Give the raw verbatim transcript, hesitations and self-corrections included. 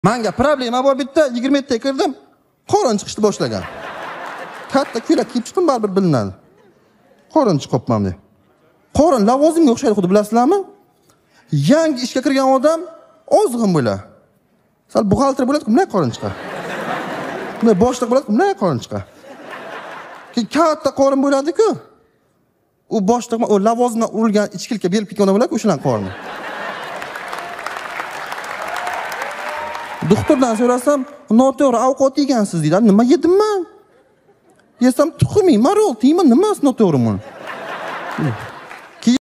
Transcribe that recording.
Menga problema bor bitta, yigirma yetti ga kirdim. Qorin chiqishni boshlagan. Katta ko'ylak kiyib chiqdim, baribir bilinadi. Qorin chiqibman deb. Qorin lavozimga o'xshaydi, xuddi bilasizlarmi? Yangi ishga kirgan odam ozg'in bo'ladi. Sal buxgalter bo'ladi, bunday qorin chiqadi. Bunday boshliq bo'ladi, bunday qorin chiqadi. Keyin katta qorin bo'ladi-ku. U boshliq, o lavozimdan urilgan ichkilikka berib ketgan odam bo'ladi, o'shalar qorini. Doktordan so'rasam, noto'g'ri ovqat yegansiz deydi. Nima yedim men? Yesam tuxumi, marol, tiyman, nimasi noto'g'rimi?